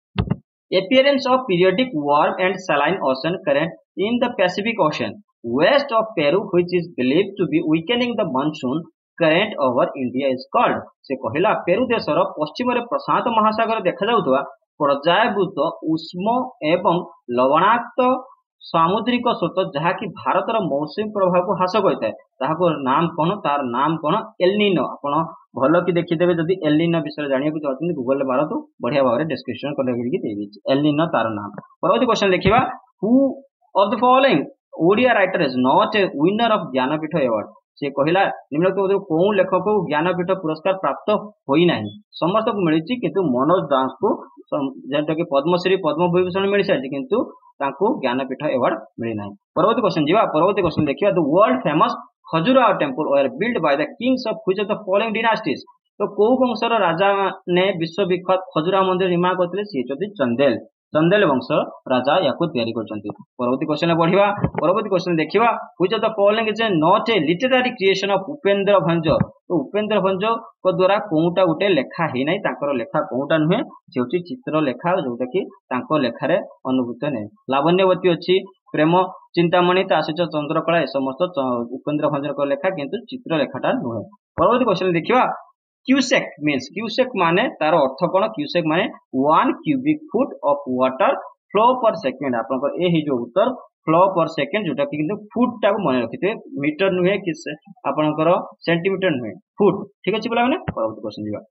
appearance of periodic warm and saline ocean current in the Pacific Ocean west of Peru which is believed to be weakening the monsoon current over India is called से कहला Peru देशर पश्चिम रे प्रशांत महासागर देखा जाउतवा पर्यायभूत उष्म एवं लवणाक्त सामुद्रिक स्रोत जहाँकि भारतर मौसुमी प्रभाव को ह्रास करता है ताहाको नाम कोन तार नाम कोन एलनिनो आपण भलो कि देखिदेबे जदि एलनिनो विषय जानिया को चाहते गूगल रे मारतो बढ़िया भाव रे डिस्क्रिप्शन कर देबी दे दी एलनिनो तार नाम। परवर्ती क्वेश्चन देखिबा who of the following Odia writer is not a winner of Jnanpith award से कहला निम्नलिखित मध्य को लेखक को ज्ञानपीठ पुरस्कार प्राप्त होई नाही समस्त को मिलिछि किंतु मनोज दास को जेटा कि पद्मश्री पद्म विभूषण मिलि साइछि किंतु ताको ज्ञानपीठ अवार्ड मिलि नाही। परवर्ती क्वेश्चन जीवा। परवर्ती क्वेश्चन देखिबा the world famous Khajuraho temple were build by the kings of which of the following dynasties तो को वंशर राजा ने विश्व विख्यात खजुराहो मंदिर निर्माण करथिले से जति चंदेल वंश राजा याको तयारी करछंती। परवर्ती क्वेश्चन बढ़िबा। परवर्ती क्वेश्चन देखिबा which of the following is not a literary creation of Upendra Bhanja तो उपेंद्र भंज को द्वारा कोउटा गुटे लेखा हे नै तांकर लेखा कोउटा नुहे जेउची चित्र लेखा जोटा कि तांको लेखा रे अनुभूत नै लावण्यवती अछि प्रेम चिंतामणि ता सहित चंद्रकला ए समस्त उपेंद्र भंज को लेखा किंतु चित्र लेखाटा नुहे। परवर्ती क्वेश्चन देखिबा क्यूसेक मीन्स क्यूसेक माने तार अर्थ कोन क्यूसेक माने 1 cubic foot of water flow per second आपनकर ए ही जो उत्तर फ्लो पर सेकंड जोटा कि किंतु फुट टा को मन रखिते मीटर नुहे कि आपनकर सेंटीमीटर नुहे फुट ठीक अछि बोला माने। परवर्ती क्वेश्चन दिबा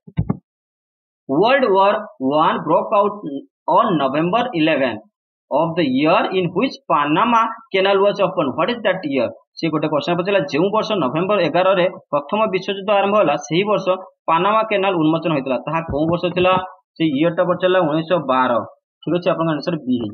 world war 1 broke out on November 11 of the year in which Panama Canal was opened what is that year से गोटे क्वेश्चन पचला जो वर्ष नवेम्बर 11 रे प्रथम विश्व युद्ध आरंभ होला सेही वर्ष पानामा केनाल उन्मोचन होइतला ताहा को वर्ष थिला से ईयर टा पचला 1912 ठीक अछि आपन आंसर बी हिजो।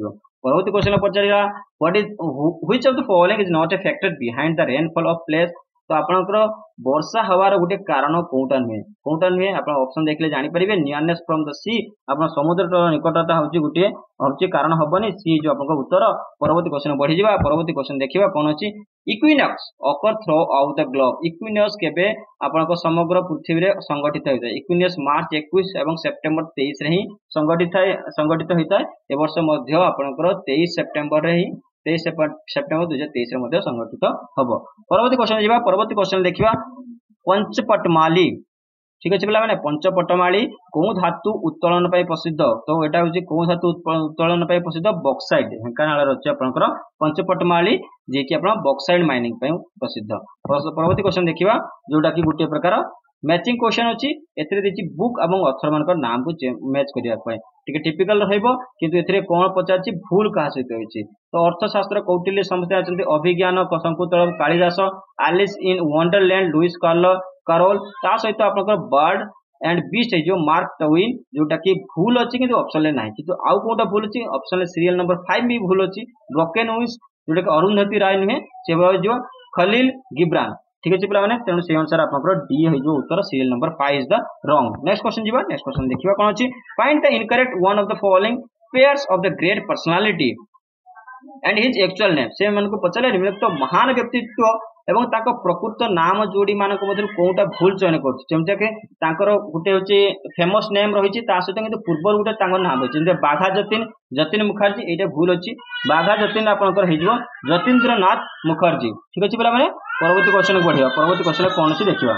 परवर्ती क्वेश्चन पचारा what is which of the following is not a factor behind the rainfall of place. तो आपनकर वर्षा हवार गोटे कारण कोउटा नुहे आप ऑप्शन देखले जानि परिबे नियरनेस फ्रॉम द सी आपन समुद्र निकटता होची गोटे होची कारण हबनी सी जो आपन उत्तर। परवर्ती क्वेश्चन बढ़ी जिबा परवर्ती क्वेश्चन देखिबा कोन अछि equinox occur throughout the globe. Equinox केबे आपन समग्र पृथ्वी रे संगठित होइता इक्विनॉक्स मार्च 21 एवं सेप्टेम्बर 23 रे ही संगठित होइता ए वर्ष मध्य आपनकर 23 सेप्टेम्बर रे ही 23 सेप्टेम्बर 2023 रे मध्य संगठित हबो। परवर्ती क्वेश्चन जिबा परवर्ती क्वेश्चन देखिबा पंचपटमाली ठीक अछि पिला माने पंचपटमाली को धातु उत्तोलन पय प्रसिद्ध। तो एटा होची को धातु उत्तोलन पय प्रसिद्ध बॉक्साइट ढेंकानाल रछि आपनकर पंचपटमाली जे कि आपन बॉक्साइट माइनिंग पय प्रसिद्ध। परवर्ती क्वेश्चन देखिबा जोटा कि गुटे प्रकार मैचिंग क्वेश्चन अछि एथिरे देछि बुक एवं ऑथर मानकर नाम को मैच करिया पय ठीक टिपिकल रहइबो किंतु एथिरे कोन पचाछि भूल कहा सहित होइछि। तो अर्थशास्त्र कौटिल्य समस्या अछंती Abhijnana Shakuntalam Kalidasa Alice in Wonderland Lewis Carroll ता सहित आपनकर बर्ड एंड बीस्ट जो मार्क ट्वेन जोटा कि भूल अछि किंतु ऑप्शन ले नाही किंतु आउ कोटा भूल अछि ऑप्शन ले सीरियल नंबर 5 भी भूल अछि ब्रोकन विंग्स जोटा कि अरुंधति राय नुहे से जो खलील गिब्रान ठीक अछि पिला माने तेनु से अनुसार आपनकर डी है जो उत्तर serial number 5 is the wrong. Next question जिबा नेक्स्ट क्वेश्चन देखिबा कोन अछि find the incorrect one of the following pairs of the great personality and his actual name. से मन को पचले निम्नलिखित महान व्यक्तित्व एवं ताको प्रकृत नाम जोड़ी मानक मध्य कोटा भूल चयन करछि जेमता के तांकर गुटे होची फेमस नेम रहिछि ता सहित किंतु पूर्व गुटे तांकर नाम होछि जे बाघा जतिन मुखर्जी एटा भूल अछि बाघा जतिन आपनकर हेजो जतीन्द्रनाथ मुखर्जी ठीक अछि पिला माने। परवर्ती क्वेश्चन बढ़िया परवर्ती क्वेश्चन कोन अछि देखिबा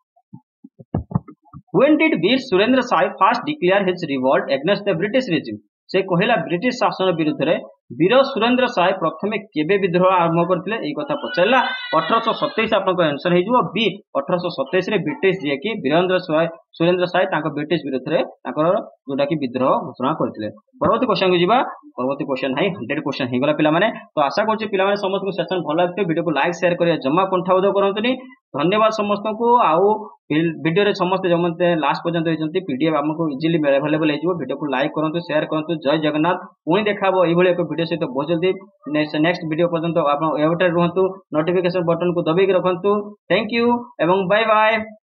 when did Veer Surendra Sai first declare his revolt against the British regime. से कहला ब्रिटिश शासन विरुद्ध रे वीर सुरेंद्र साय प्रथमे केबे विद्रोह आरंभ करथिले एई कथा पचैला 1827 आपन आंसर हे जो बी 1827 रे ब्रिटिश जे कि सुरेंद्र साय तांको ब्रिटिश विरुद्ध रे ताकर जोटा कि विद्रोह घोषणा करथिले। परवर्ती क्वेश्चन को जिबा परवर्ती क्वेश्चन है 100 क्वेश्चन हे गला पिला माने। तो आशा करछि पिला माने समस्त को सेशन भल लागते वीडियो को लाइक शेयर करिया जम्मा कंठाउद करंतनी। धन्यवाद समस्त को आउ वीडियो रे समस्त जमते लास्ट पर्यंत होइचंती पीडीएफ हमको इजीली अवेलेबल हे जो वीडियो को लाइक करंतु शेयर करंतु। जय जगन्नाथ पुणी देखाबो एई भले एक वीडियो सहित बहुत जल्दी नेक्स्ट वीडियो पर्यंत आप एवटर रहंतु नोटिफिकेशन बटन को दबेक रखंतु। थैंक यू एवं बाय बाय।